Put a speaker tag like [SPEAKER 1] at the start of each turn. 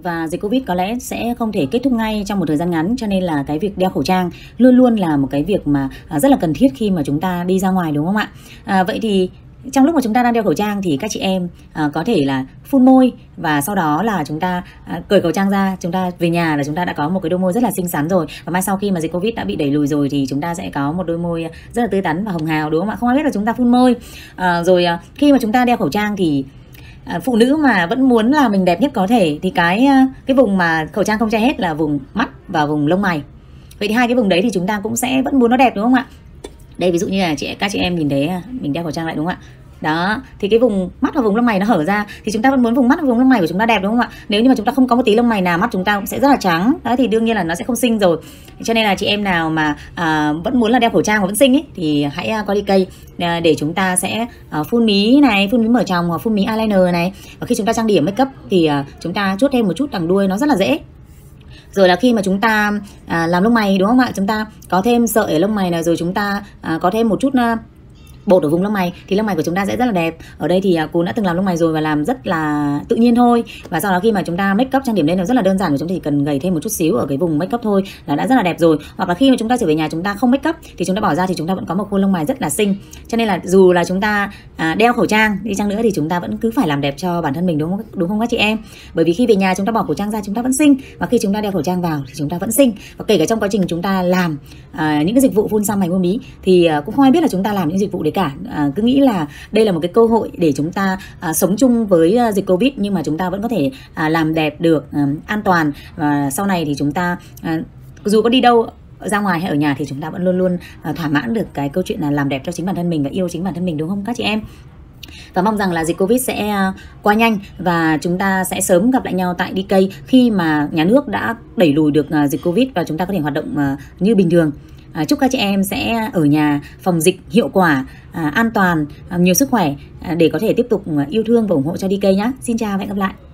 [SPEAKER 1] Và dịch Covid có lẽ sẽ không thể kết thúc ngay trong một thời gian ngắn, cho nên là cái việc đeo khẩu trang luôn luôn là một cái việc mà rất là cần thiết khi mà chúng ta đi ra ngoài, đúng không ạ? Vậy thì trong lúc mà chúng ta đang đeo khẩu trang thì các chị em có thể là phun môi, và sau đó là chúng ta cởi khẩu trang ra, chúng ta về nhà là chúng ta đã có một cái đôi môi rất là xinh xắn rồi. Và mai sau khi mà dịch Covid đã bị đẩy lùi rồi thì chúng ta sẽ có một đôi môi rất là tươi tắn và hồng hào, đúng không ạ? Không ai biết là chúng ta phun môi. Khi mà chúng ta đeo khẩu trang thì phụ nữ mà vẫn muốn là mình đẹp nhất có thể thì cái vùng mà khẩu trang không che hết là vùng mắt và vùng lông mày. Vậy thì hai cái vùng đấy thì chúng ta cũng sẽ vẫn muốn nó đẹp, đúng không ạ? Đây ví dụ như là các chị em nhìn thấy mình đeo khẩu trang lại, đúng không ạ? Đó, thì cái vùng mắt và vùng lông mày nó hở ra thì chúng ta vẫn muốn vùng mắt và vùng lông mày của chúng ta đẹp, đúng không ạ? Nếu như mà chúng ta không có một tí lông mày nào, mắt chúng ta cũng sẽ rất là trắng. Đó thì đương nhiên là nó sẽ không xinh rồi. Cho nên là chị em nào mà vẫn muốn là đeo khẩu trang và vẫn xinh ấy thì hãy qua DK để chúng ta sẽ phun mí này, phun mí mở tròng hoặc phun mí eyeliner này. Và khi chúng ta trang điểm make up thì chúng ta chuốt thêm một chút đằng đuôi, nó rất là dễ. Rồi là khi mà chúng ta làm lông mày, đúng không ạ? Chúng ta có thêm sợi ở lông mày này, rồi chúng ta có thêm một chút bột ở vùng lông mày thì lông mày của chúng ta sẽ rất là đẹp. Ở đây thì cô đã từng làm lông mày rồi và làm rất là tự nhiên thôi. Và sau đó khi mà chúng ta make up trang điểm lên nó rất là đơn giản, và chúng ta chỉ cần gầy thêm một chút xíu ở cái vùng make up thôi là đã rất là đẹp rồi. Hoặc là khi mà chúng ta trở về nhà chúng ta không make up thì chúng ta bỏ ra thì chúng ta vẫn có một khuôn lông mày rất là xinh. Cho nên là dù là chúng ta đeo khẩu trang đi chăng nữa thì chúng ta vẫn cứ phải làm đẹp cho bản thân mình, đúng không các chị em? Bởi vì khi về nhà chúng ta bỏ khẩu trang ra chúng ta vẫn xinh, và khi chúng ta đeo khẩu trang vào thì chúng ta vẫn xinh. Và kể cả trong quá trình chúng ta làm những cái dịch vụ phun xăm mày phun mí thì cũng không ai biết là chúng ta làm những dịch vụ đấy cả. Cứ nghĩ là đây là một cái cơ hội để chúng ta sống chung với dịch Covid, nhưng mà chúng ta vẫn có thể làm đẹp được, an toàn. Và sau này thì chúng ta dù có đi đâu ra ngoài hay ở nhà thì chúng ta vẫn luôn luôn thỏa mãn được cái câu chuyện là làm đẹp cho chính bản thân mình và yêu chính bản thân mình, đúng không các chị em? Và mong rằng là dịch Covid sẽ qua nhanh và chúng ta sẽ sớm gặp lại nhau tại DK khi mà nhà nước đã đẩy lùi được dịch Covid và chúng ta có thể hoạt động như bình thường. Chúc các chị em sẽ ở nhà phòng dịch hiệu quả, an toàn, nhiều sức khỏe để có thể tiếp tục yêu thương và ủng hộ cho DK nhé. Xin chào và hẹn gặp lại.